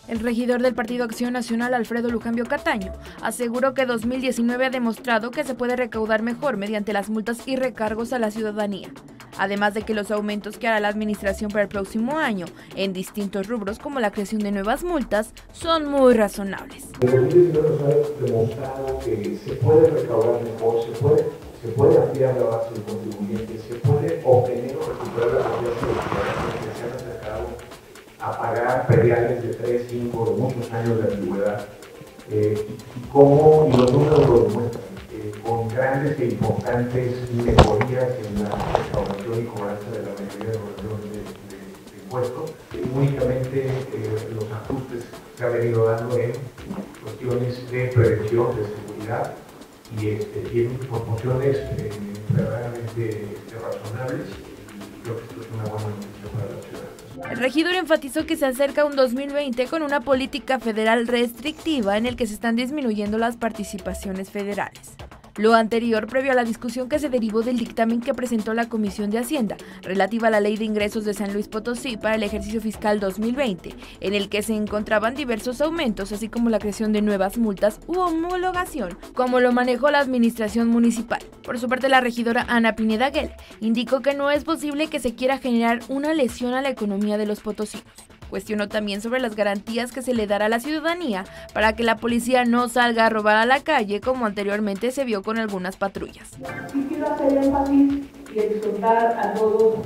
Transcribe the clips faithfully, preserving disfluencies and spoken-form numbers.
El regidor del Partido Acción Nacional, Alfredo Lujambio Cataño, aseguró que dos mil diecinueve ha demostrado que se puede recaudar mejor mediante las multas y recargos a la ciudadanía, además de que los aumentos que hará la administración para el próximo año en distintos rubros como la creación de nuevas multas son muy razonables. En dos mil diecinueve nos ha demostrado que se puede recaudar mejor, se puede, se puede ampliar la base de contribuyentes, se puede obtener o recuperar la confianza de los ciudadanos que se han acercado a pagar prediales de tres, cinco o muchos años de antigüedad, eh, y, y cómo y los números lo demuestran, eh, con grandes e importantes mejorías en la recaudación y cobranza de la mayoría de los de, de, de impuestos. Eh, únicamente eh, los ajustes se han venido dando en cuestiones de prevención, de seguridad, y este, tienen proporciones eh, verdaderamente este, razonables, y creo que esto es una buena noticia para la ciudad. El regidor enfatizó que se acerca un dos mil veinte con una política federal restrictiva en el que se están disminuyendo las participaciones federales. Lo anterior previo a la discusión que se derivó del dictamen que presentó la Comisión de Hacienda relativa a la Ley de Ingresos de San Luis Potosí para el ejercicio fiscal dos mil veinte, en el que se encontraban diversos aumentos, así como la creación de nuevas multas u homologación, como lo manejó la administración municipal. Por su parte, la regidora Ana Pineda Guel indicó que no es posible que se quiera generar una lesión a la economía de los potosinos. Cuestionó también sobre las garantías que se le dará a la ciudadanía para que la policía no salga a robar a la calle como anteriormente se vio con algunas patrullas. Sí quiero hacer énfasis y exhortar a todos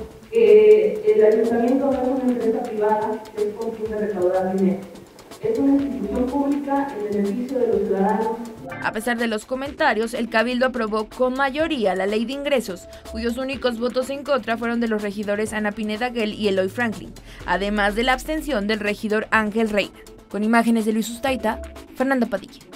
que el ayuntamiento no es una empresa privada que es con fin de recaudar dinero. Es una institución pública en beneficio de los ciudadanos. A pesar de los comentarios, el Cabildo aprobó con mayoría la Ley de Ingresos, cuyos únicos votos en contra fueron de los regidores Ana Pineda Guel y Eloy Franklin, además de la abstención del regidor Ángel Reina. Con imágenes de Luis Ustaita, Fernanda Padilla.